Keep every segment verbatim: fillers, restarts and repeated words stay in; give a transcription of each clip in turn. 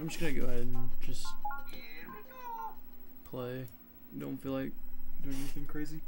I'm just gonna go ahead and just play. Don't feel like doing anything crazy.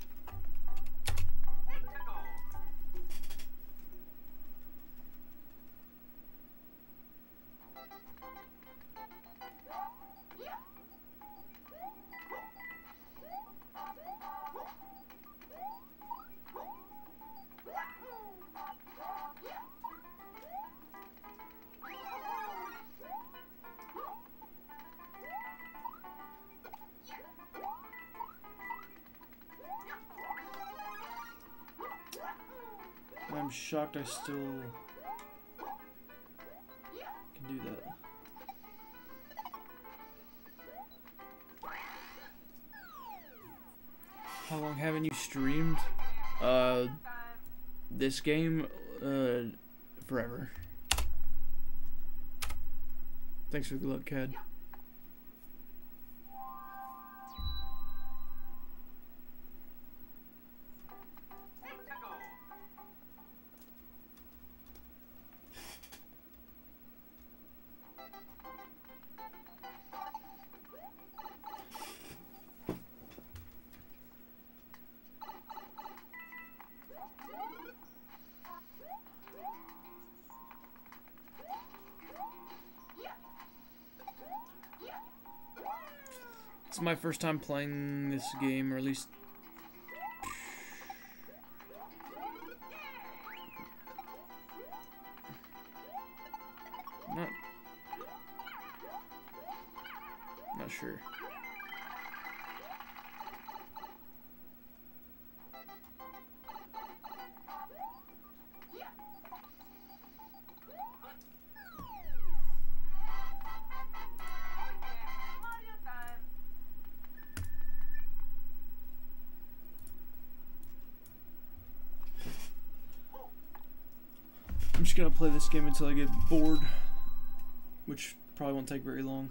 I'm shocked I still can do that. How long haven't you streamed? Uh, this game, uh, forever. Thanks for the good luck, Cad. It's my first time playing this game, or at least not not sure. I'm just gonna play this game until I get bored, which probably won't take very long.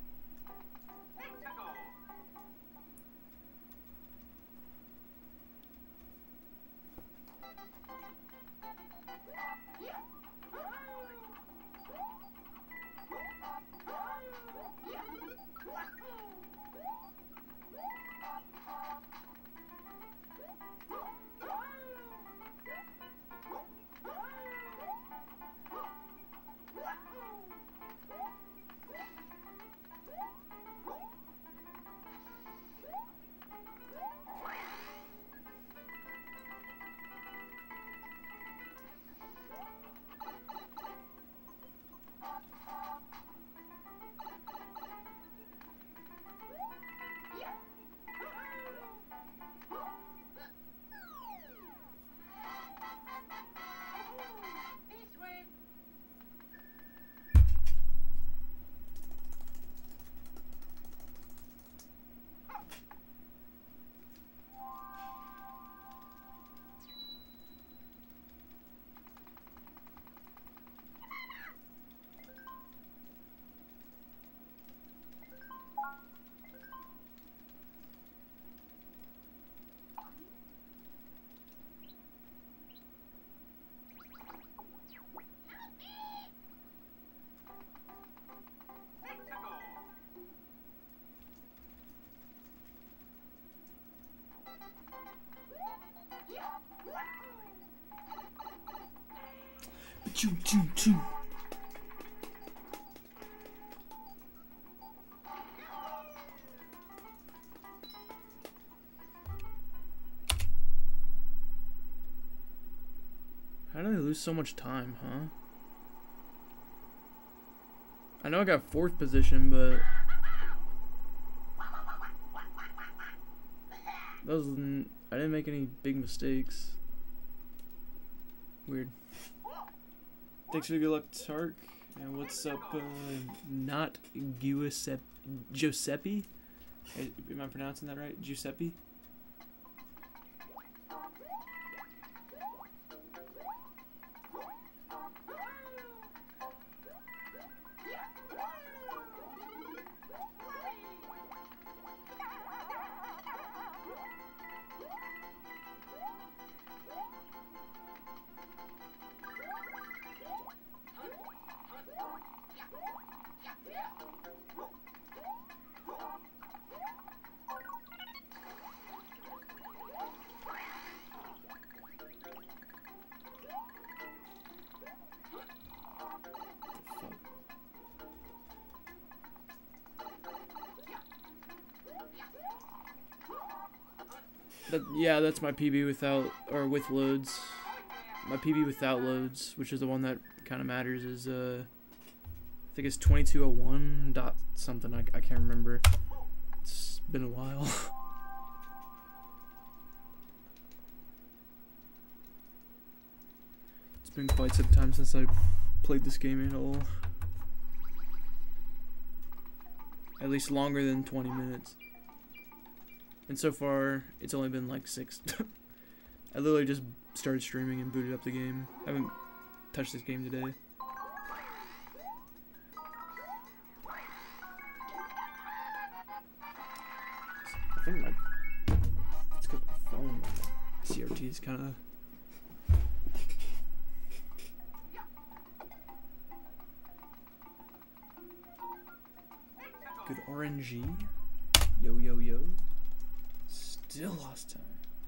Choo choo choo. How did I lose so much time, huh? I know I got fourth position, but that was, I didn't make any big mistakes. Weird. Thanks for the good luck, Tark. And what's up, uh, not Giuseppe? Giuseppe? Am I pronouncing that right? Giuseppe? That, yeah, that's my P B without, or with loads. My P B without loads, which is the one that kind of matters, is, uh, I think it's twenty-two oh one dot something, I, I can't remember. It's been a while. It's been quite some time since I played this game at all. At least longer than twenty minutes. And so far, it's only been like six. I literally just started streaming and booted up the game. I haven't touched this game today. I think my... It's because my phone, C R T is kind of... Good R N G. Yo, yo, yo. Still lost time.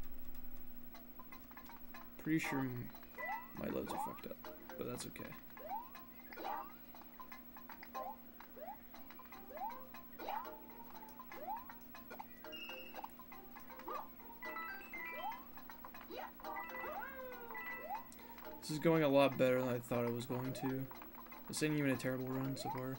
Pretty sure my loads are fucked up, but that's okay. This is going a lot better than I thought it was going to. This ain't even a terrible run so far.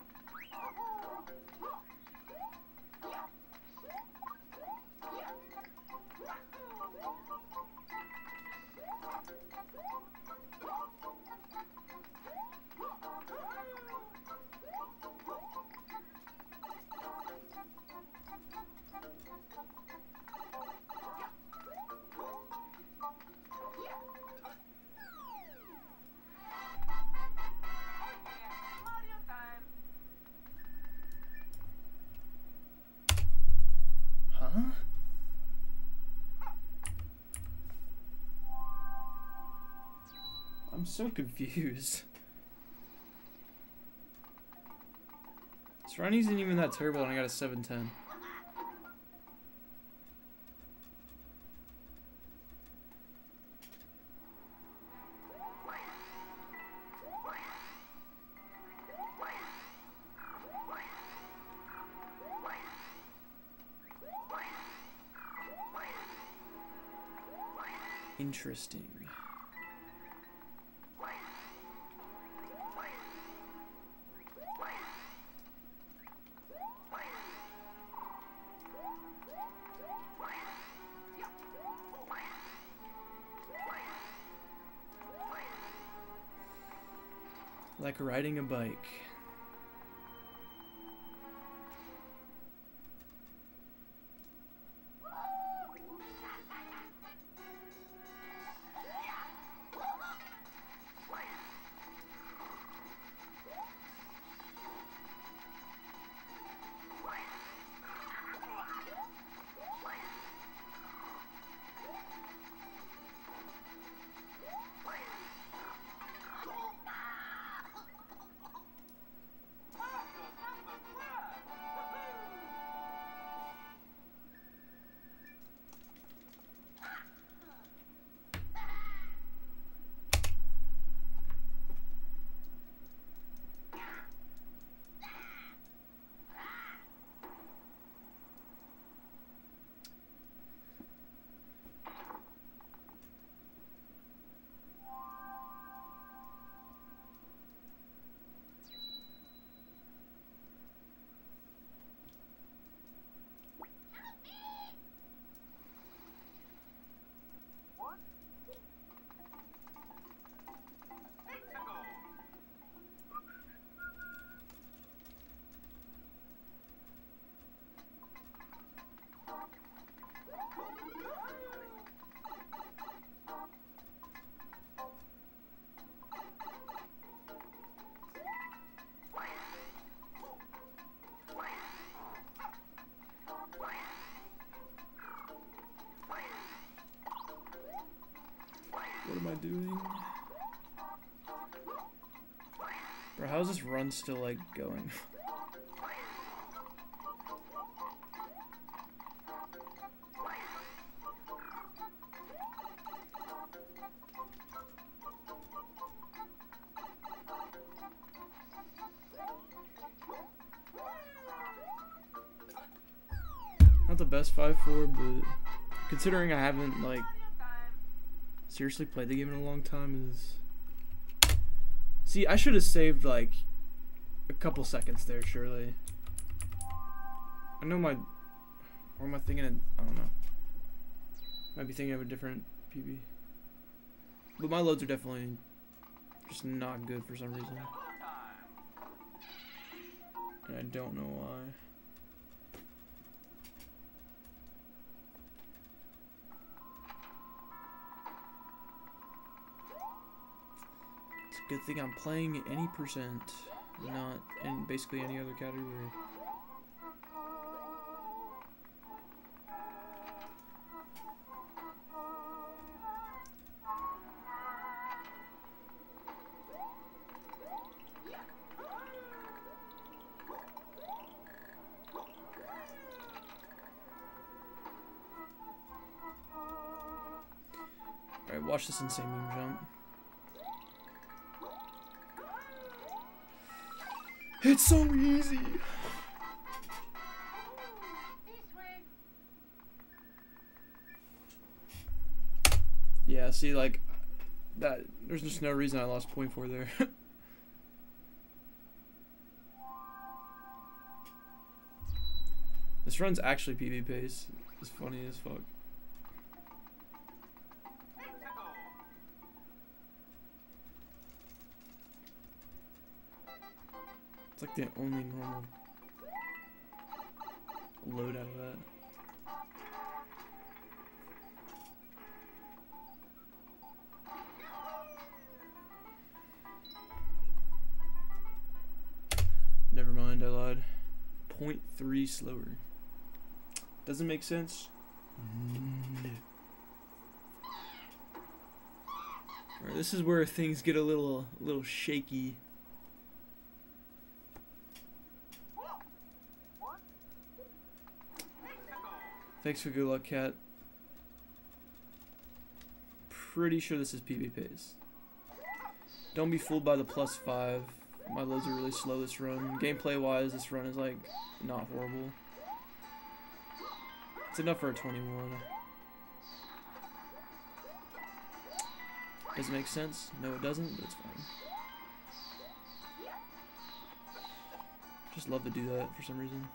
I'm so confused. This run isn't even that terrible and I got a seven ten. Interesting. Like riding a bike. What am I doing? Bro, how's this run still, like, going? Not the best five four, but considering I haven't like seriously played the game in a long time is. See, I should have saved like a couple seconds there, surely. I know my. Or am I thinking of, I don't know. Might be thinking of a different P B. But my loads are definitely just not good for some reason. And I don't know why. It's a good thing I'm playing any percent, not in basically any other category. Alright, watch this insane meme jump. It's so easy! Yeah, see, like, that, there's just no reason I lost point four there. This run's actually P B pace. It's funny as fuck. It's like the only normal load out of that. Never mind, I lied. zero point three slower. Doesn't make sense? No. Alright, this is where things get a little, a little shaky. Thanks for good luck, Cat. Pretty sure this is P B pace. Don't be fooled by the plus five. My loads are really slow this run. Gameplay wise, this run is like not horrible. It's enough for a twenty-one. Does it make sense? No, it doesn't, but it's fine. Just love to do that for some reason.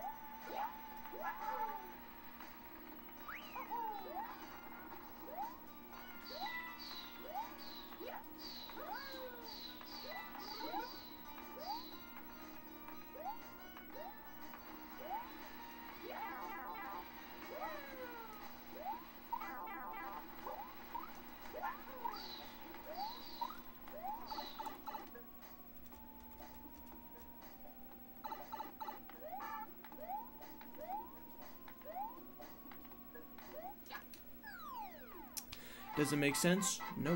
Does it make sense? Nope.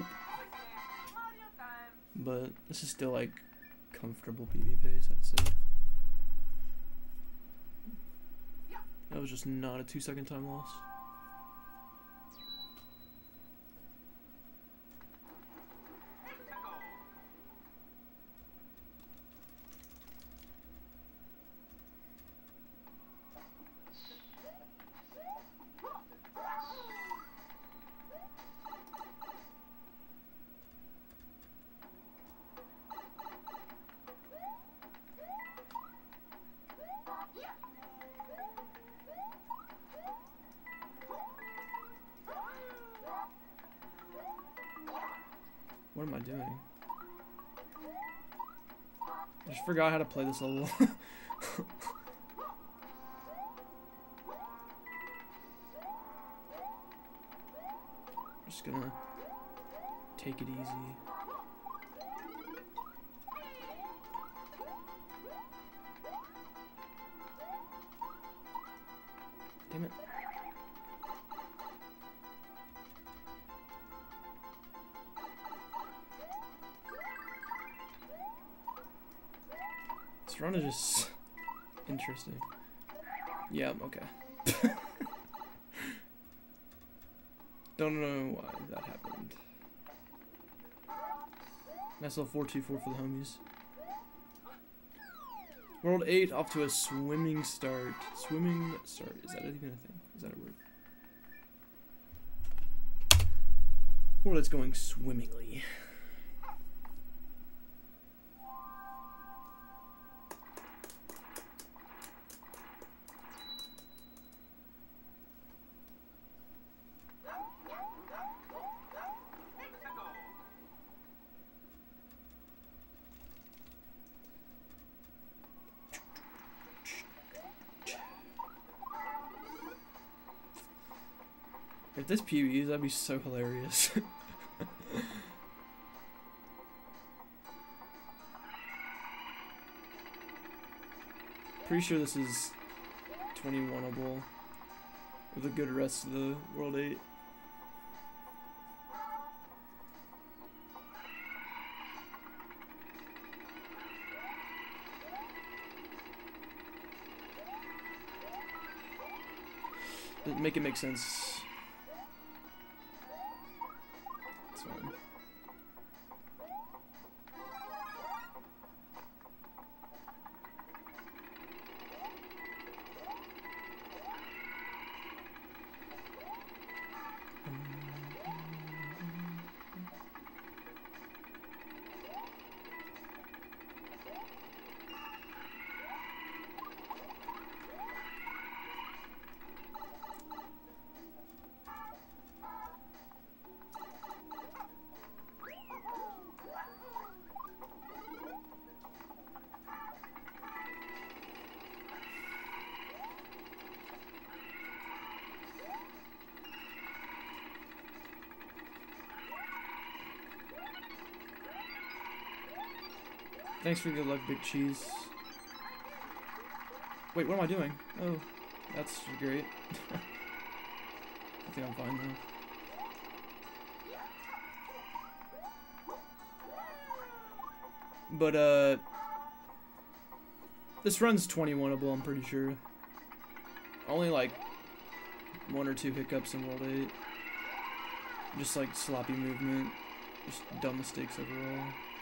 But this is still like comfortable P V pace, I'd say. That was just not a two second time loss. What am I doing? I just forgot how to play this level. Just gonna take it easy. Damn it. This run is just interesting. Yeah, okay. Don't know why that happened. Nice little four two four for the homies. World eight off to a swimming start. Swimming start. Is that even a thing? Is that a word? World eight's going swimmingly. If this P B is, that'd be so hilarious. Pretty sure this is twenty-one-able with a good rest of the World eight. Make it make sense. It's fine. Thanks for the good luck, Big Cheese. Wait, what am I doing? Oh, that's great. I think I'm fine now. But, uh... this run's twenty-one-able, I'm pretty sure. Only, like, one or two hiccups in World eight. Just, like, sloppy movement. Just dumb mistakes overall.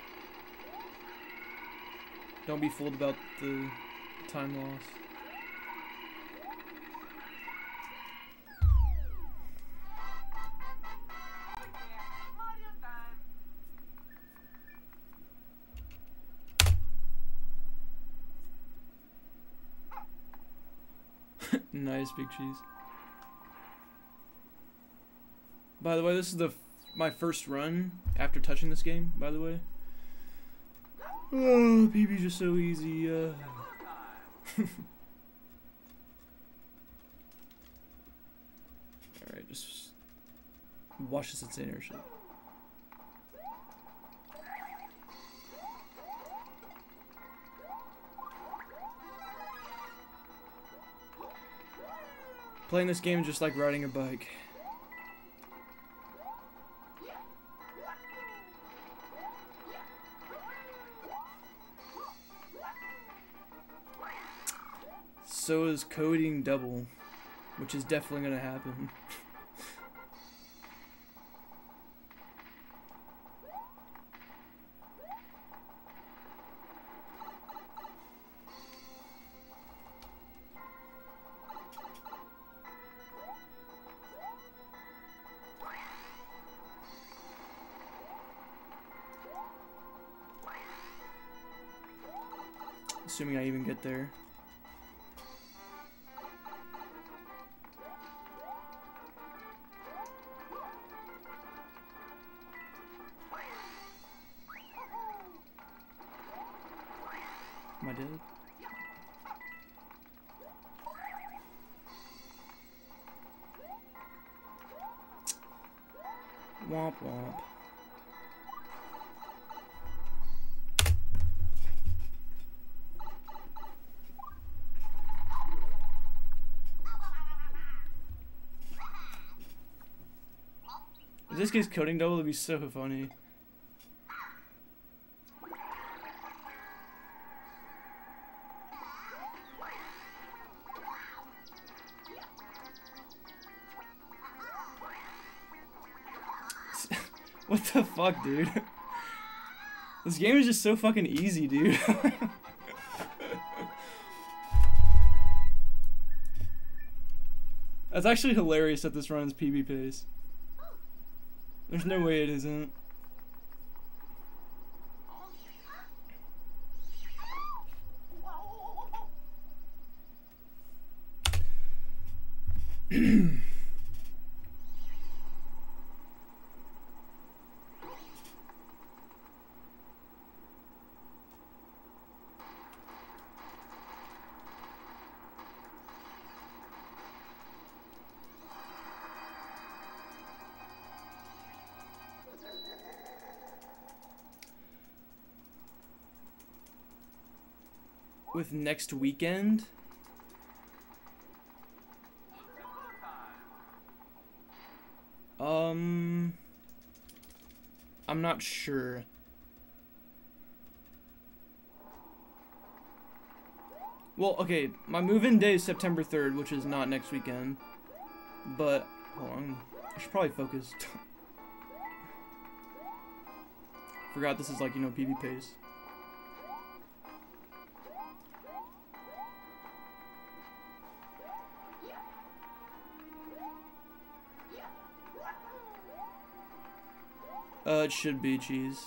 Don't be fooled about the time loss. Nice, Big Cheese. By the way, this is the f my first run after touching this game, by the way. Oh, P B's just so easy, uh. Alright, just watch this insane air shit. Playing this game is just like riding a bike. So is coding double, which is definitely gonna happen. Assuming I even get there. Am I dead? Womp womp. If this guy's coding double, it'd be so funny. What the fuck, dude? This game is just so fucking easy, dude. That's actually hilarious that this runs P B pace. There's no way it isn't. With next weekend? Um, I'm not sure. Well, okay, my move-in day is September third, which is not next weekend. But, hold on, I should probably focus. Forgot this is like, you know, P B pace. Uh, it should be cheese.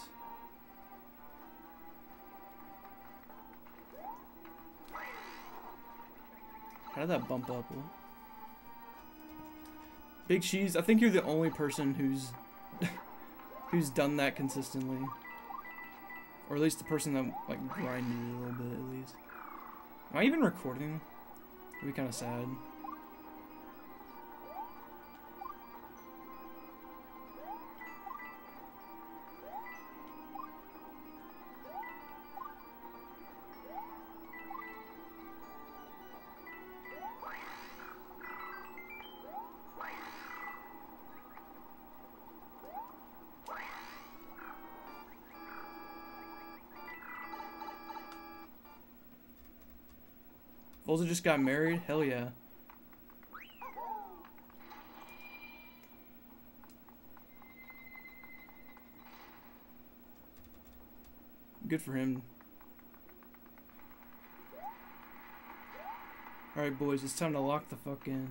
How did that bump up? What? Big Cheese, I think you're the only person who's who's done that consistently. Or at least the person that like grinded it a little bit at least. Am I even recording? That'd be kinda sad. Volza just got married? Hell yeah. Good for him. Alright boys, it's time to lock the fuck in.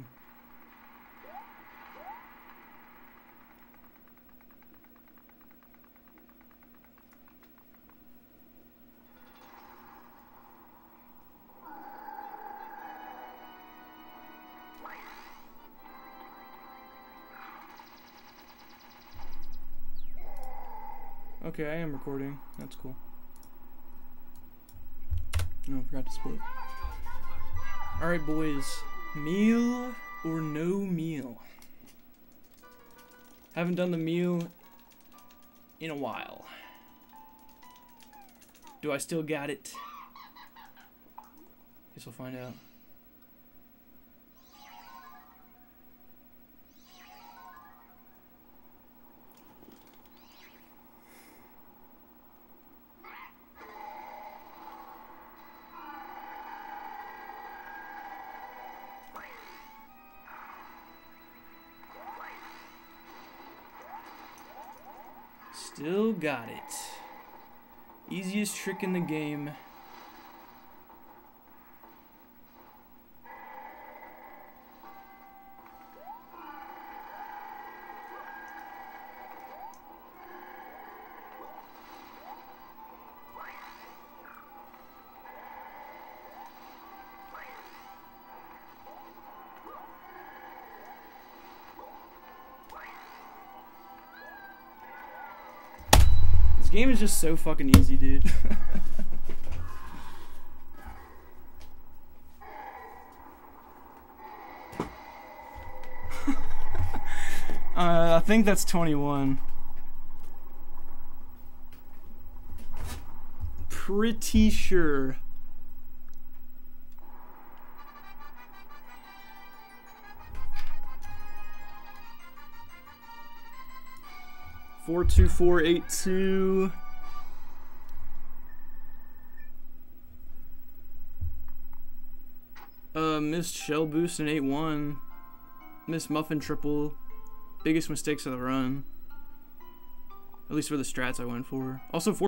Okay, I am recording. That's cool. No, I forgot to split. Alright, boys. Meal or no meal? Haven't done the meal in a while. Do I still got it? Guess we'll find out. Still got it. Easiest trick in the game. This game is just so fucking easy, dude. uh, I think that's twenty-one. Pretty sure. Four two four eight two. Uh, missed shell boost in eight one. Missed muffin triple. Biggest mistakes of the run. At least for the strats I went for. Also four.